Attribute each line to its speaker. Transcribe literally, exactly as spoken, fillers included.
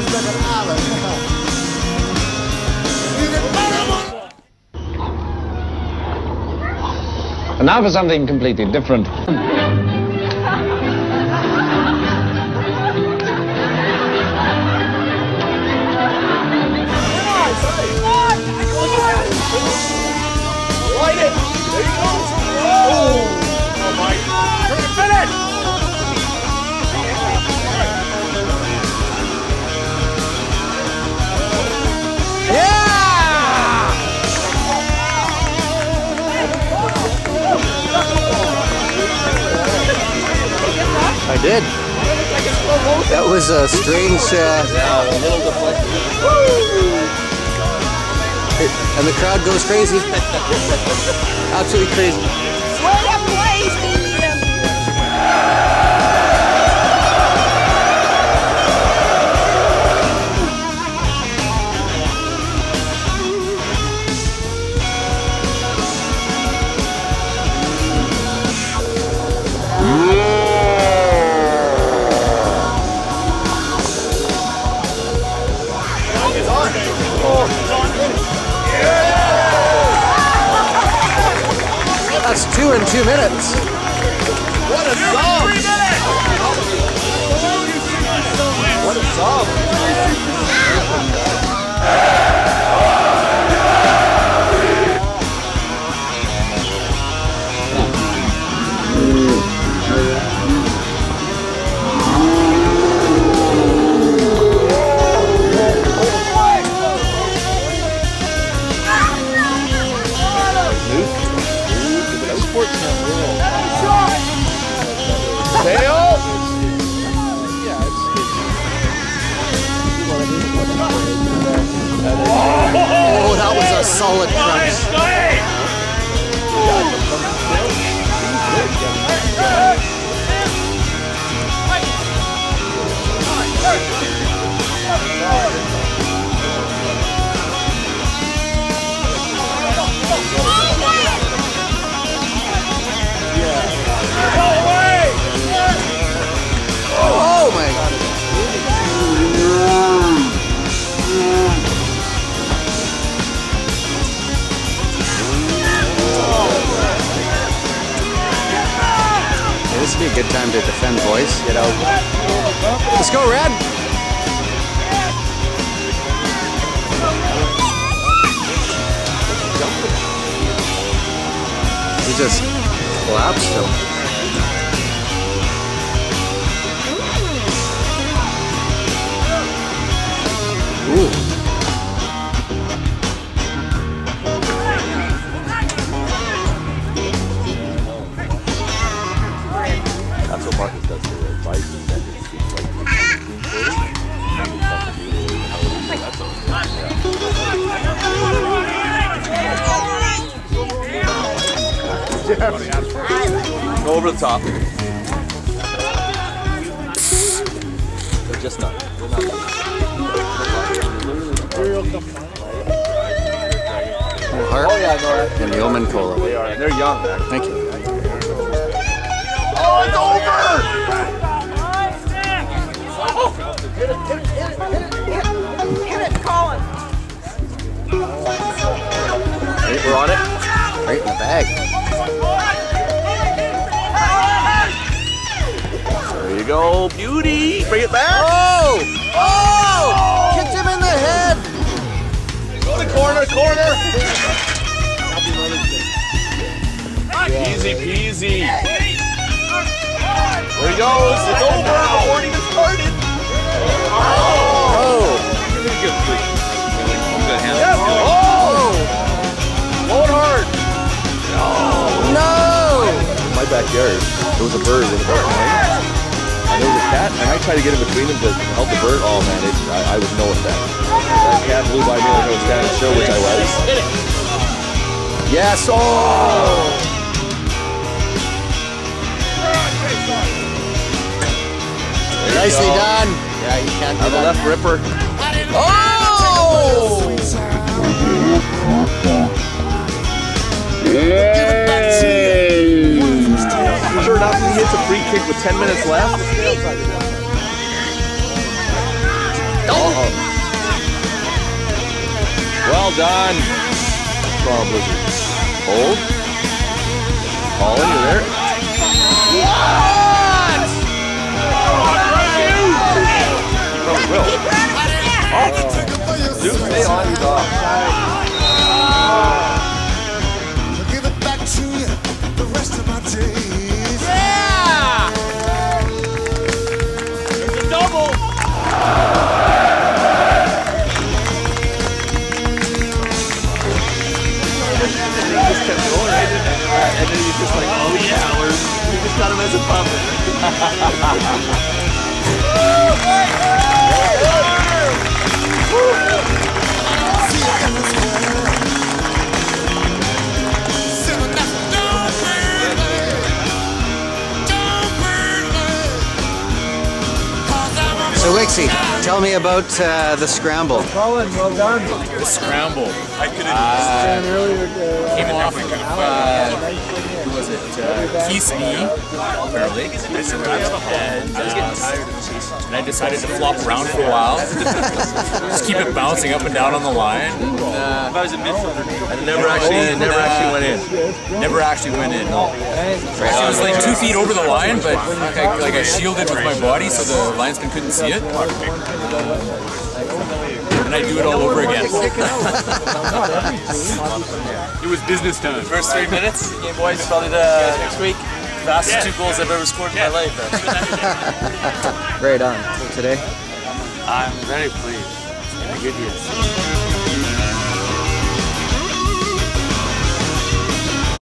Speaker 1: And now for something completely different.
Speaker 2: Light it! There you go! Oh! Oh my God! Turn it, finish!
Speaker 3: Yeah! I did. That was a strange. Uh,
Speaker 2: Yeah, a little deflected.
Speaker 3: and the crowd goes crazy. Absolutely crazy.
Speaker 4: Slow down, please.
Speaker 3: That's two in two minutes.
Speaker 2: What a song! What a song! Tail!
Speaker 3: Oh, that was a solid crunch. Oh my God. Yeah, this would be a good time to defend, boys. Get out. Let's go, Red. He just collapsed him. Ooh.
Speaker 2: That's what Marcus does to it. Fight and it seems like go over the top. They're just not. They're not.
Speaker 3: Hart
Speaker 2: Oh yeah, no.
Speaker 3: and Yeoman Cola.
Speaker 2: They are. And they're young. Actually.
Speaker 3: Thank you.
Speaker 2: Oh, it's over!
Speaker 4: Hit it, hit it, hit it, hit it, hit it, Colin.
Speaker 2: Hey, we're on it.
Speaker 3: Right in the bag.
Speaker 2: There you go, beauty. Bring it back.
Speaker 3: Oh! Oh! Kicked him in the head.
Speaker 2: Go to corner, corner. Easy peasy. There he goes. It's over before it even started.
Speaker 3: Oh!
Speaker 2: Yes. Oh! Blow it hard.
Speaker 3: No!
Speaker 2: In my backyard, there was a bird with a bird. And there was a cat, and I tried to get in between them to help the bird. Oh man, it, I, I was no effect. That cat flew by me like I was standing still, which I was.
Speaker 3: Yes! Oh! Nicely
Speaker 2: go.
Speaker 3: done. Yeah, you can't do
Speaker 2: On the
Speaker 3: that.
Speaker 2: left ripper.
Speaker 3: Oh!
Speaker 2: Sure enough, he hits a free kick with ten minutes left. Uh-oh. done. Come on, Blizzard. Hold. Colin, you there? He probably will. Oh. Dude, stay on, he's off.
Speaker 5: Give it back to you the rest of my days.
Speaker 4: Yeah! There's a double!
Speaker 2: He just kept going, right? And then he's just like, oh yeah, we're, we just got him as a puppet.
Speaker 3: So Wixie, tell me about uh, the scramble.
Speaker 6: Colin, well done.
Speaker 7: The scramble. I could have uh, came off of, uh, who was it? Uh, Keith's knee, apparently. And, uh, and I decided to flop around for a while. Just keep it bouncing up and down on the line. And, uh,
Speaker 2: I was in midfielder. And it never actually,
Speaker 7: and,
Speaker 2: never
Speaker 7: uh,
Speaker 2: actually went in.
Speaker 7: Never actually went in. No. I was like two feet over the line, but like I, like I shielded with my body so the linesman couldn't see it. And I do it all over again.
Speaker 8: It was business time.
Speaker 9: First three minutes, Game Boys probably the next week. Fastest two goals I've ever scored in my life.
Speaker 3: Right on. So today?
Speaker 9: I'm very pleased. It's been a good year.